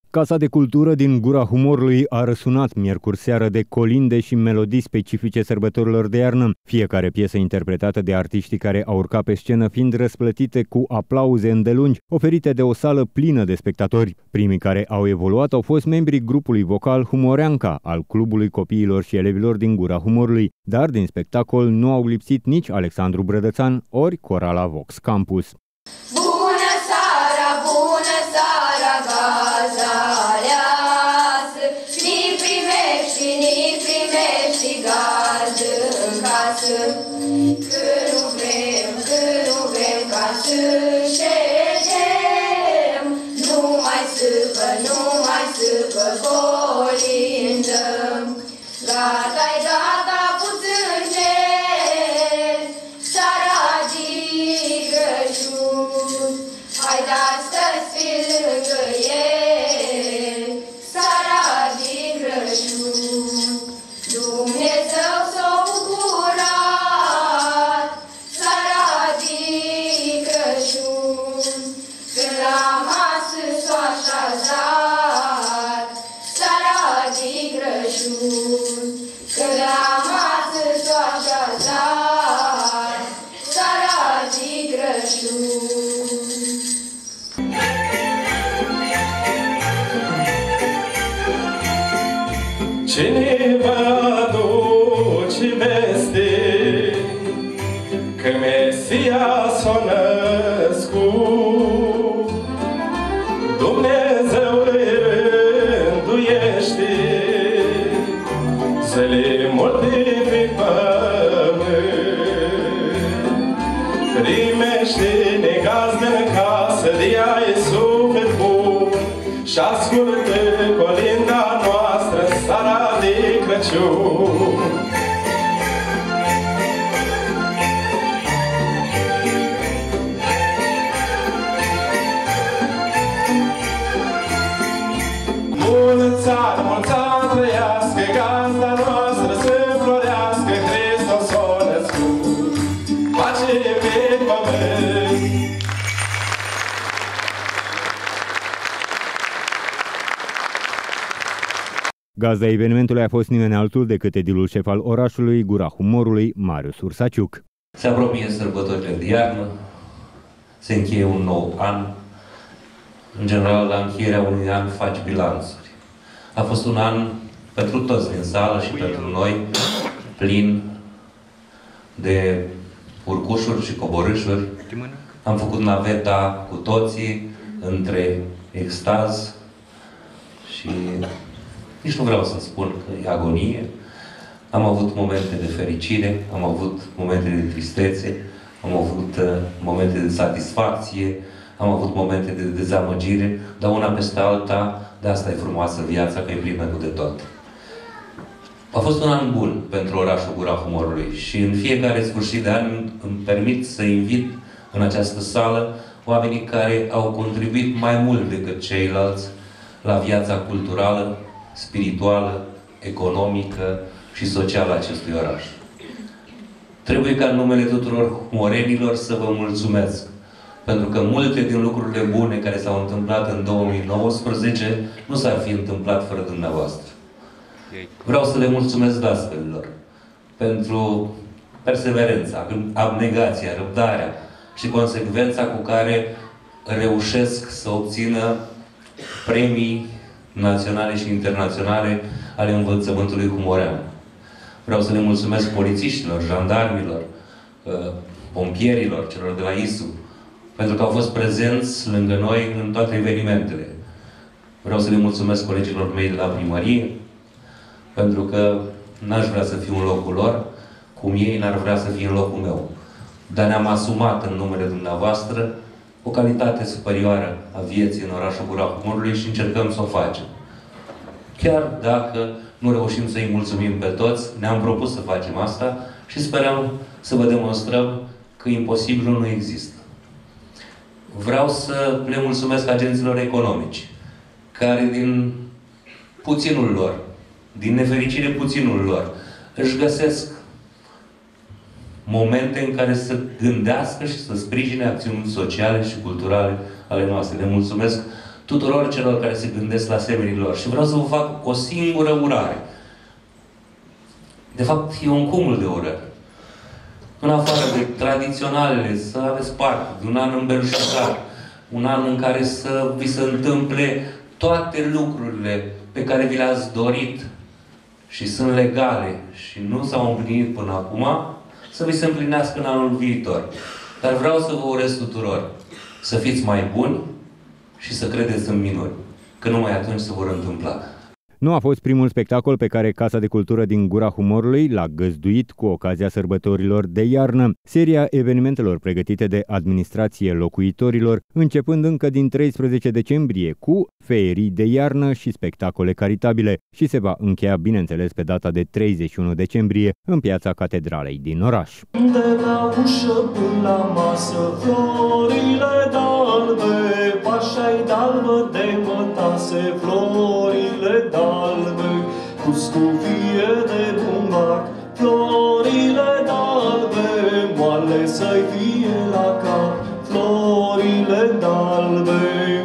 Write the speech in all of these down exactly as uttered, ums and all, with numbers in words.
Casa de Cultură din Gura Humorului a răsunat miercuri seară de colinde și melodii specifice sărbătorilor de iarnă, fiecare piesă interpretată de artiștii care au urcat pe scenă fiind răsplătite cu aplauze îndelungi, oferite de o sală plină de spectatori. Primii care au evoluat au fost membrii grupului vocal Humoreanca, al Clubului Copiilor și Elevilor din Gura Humorului, dar din spectacol nu au lipsit nici Alexandru Brădățan ori Corala Vox Campus. Bună seara, bună seara, gaza aleasă, ni primești, ni primești gaz în casă. Că nu vrem, că nu vrem ca să ședem, nu mai sâpă, nu mai sâpă, colindăm. Gata-i gata, puțângeri, saragii Crăciun, hai da-ți fi lângă el, saragii Crăciun. Dumnezeu s-o bucurat, saragii Crăciun, când la masă s-o așezat, saragii Crăciun, când la masă s-o așezat, saragii Crăciun. Cine vă aduce veste că Mesia s-a născut? Dumnezeu îi rânduiește să le multe pe pământ. Primește-ne gazdă în casă, de ea e suflet bun și ascultă colinda noastră, seara de Crăciun. Mulți ani, mulți ani trăiască, gazda noastră să florească, Hristos s-a născut, pace pe pământ. Gazda evenimentului a fost nimeni altul decât edilul șef al orașului, Gura Humorului, Marius Ursaciuc. Se apropie sărbătorile de iarnă, se încheie un nou an. În general, la încheierea unui an faci bilanțuri. A fost un an pentru toți din sală și pentru noi plin de urcușuri și coborâșuri. Am făcut naveta cu toții între extaz și nici nu vreau să spun că e agonie. Am avut momente de fericire, am avut momente de tristețe, am avut uh, momente de satisfacție, am avut momente de dezamăgire, dar una peste alta, de asta e frumoasă viața, că e plină cu de tot. A fost un an bun pentru orașul Gura Humorului și în fiecare sfârșit de an îmi permit să invit în această sală oamenii care au contribuit mai mult decât ceilalți la viața culturală, spirituală, economică și socială a acestui oraș. Trebuie ca în numele tuturor humorenilor să vă mulțumesc, pentru că multe din lucrurile bune care s-au întâmplat în două mii nouăsprezece nu s-ar fi întâmplat fără dumneavoastră. Vreau să le mulțumesc dascălilor pentru perseverența, abnegația, răbdarea și consecvența cu care reușesc să obțină premii naționale și internaționale ale învățământului humorean. Vreau să le mulțumesc polițiștilor, jandarmilor, pompierilor, celor de la I S U, pentru că au fost prezenți lângă noi în toate evenimentele. Vreau să le mulțumesc colegilor mei de la primărie, pentru că n-aș vrea să fiu în locul lor, cum ei n-ar vrea să fie în locul meu. Dar ne-am asumat în numele dumneavoastră o calitate superioară a vieții în orașul Gura Humorului și încercăm să o facem. Chiar dacă nu reușim să-i mulțumim pe toți, ne-am propus să facem asta și sperăm să vă demonstrăm că imposibilul nu există. Vreau să le mulțumesc agenților economici, care din puținul lor, din nefericire puținul lor, își găsesc momente în care să gândească și să sprijine acțiuni sociale și culturale ale noastre. Le mulțumesc tuturor celor care se gândesc la semenii lor. Și vreau să vă fac o singură urare. De fapt, e un cumul de urări. În afară de tradiționalele, să aveți parte de un an îmbelșugat, un an în care să vi se întâmple toate lucrurile pe care vi le-ați dorit și sunt legale și nu s-au împlinit până acum, să vi se împlinească în anul viitor. Dar vreau să vă urez tuturor să fiți mai buni și să credeți în minuni, că numai atunci se vor întâmpla. Nu a fost primul spectacol pe care Casa de Cultură din Gura Humorului l-a găzduit cu ocazia sărbătorilor de iarnă. Seria evenimentelor pregătite de administrație locuitorilor, începând încă din treisprezece decembrie cu ferii de iarnă și spectacole caritabile și se va încheia, bineînțeles, pe data de treizeci și unu decembrie în Piața Catedralei din oraș. De la ușă până la masă, florile d'albe, pașa-i d'albă de mătase, florile d'albe, cu scufie de bumbac, florile d'albe, moale să-i fie la cap, florile d'albe.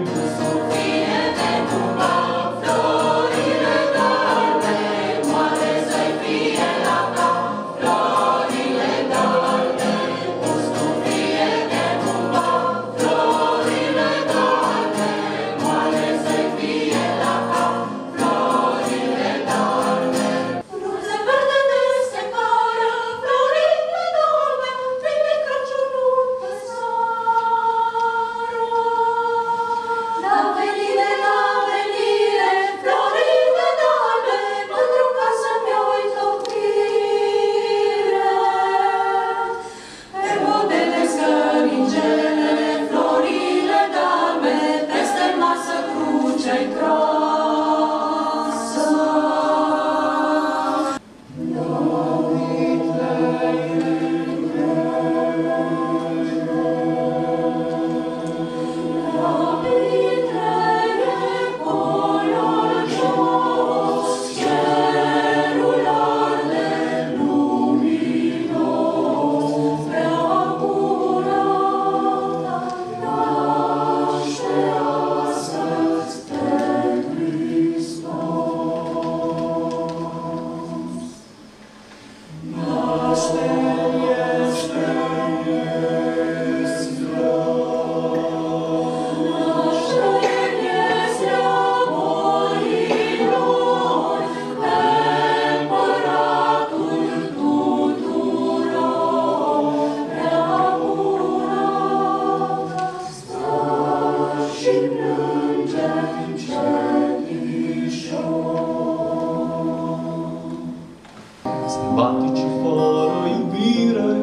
Sălbatici fără iubire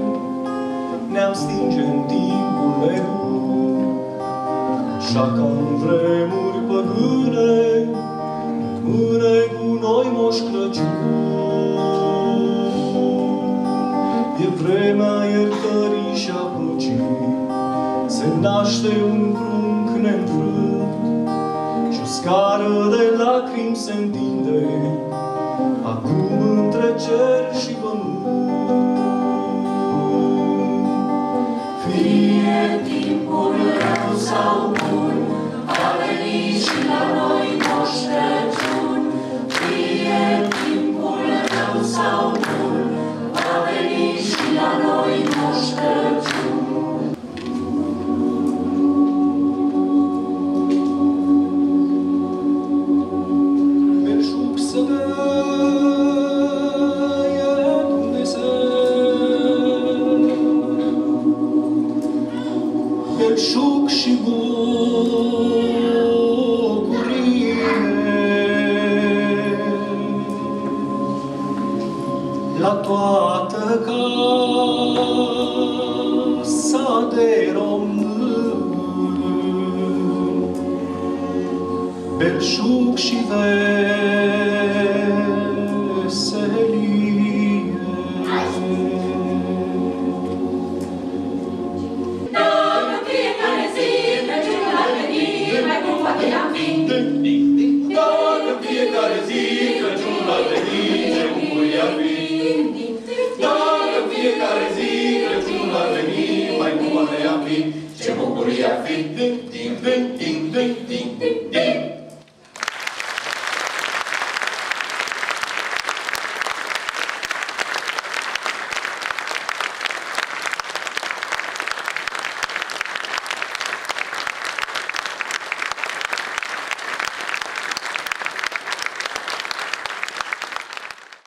ne-am stinge în timpul nebun, așa ca în vremuri păgâne, mâne cu noi Moș Crăciun. E vremea iertării și a păcii, se naște un prunc neînfrânt și o scară de lacrimi se întinde acum între cer și pământ. Fie timpul rău sau bun, va veni și la noi Moș Crăciun. Fie timpul rău sau bun, va veni și la noi Moș Crăciun. Belșug să dea Dumnezeu, belșug și bucurie la toată casa de român, belșug și veselie. Dacă fiecare zi Crăciunul ar veni, mai cum poate i-am fi. Dacă fiecare zi Crăciunul ar veni, ce bucurie ar fi. Dacă fiecare zi Crăciunul ar veni, mai cum poate i-am fi, ce bucurie ar fi.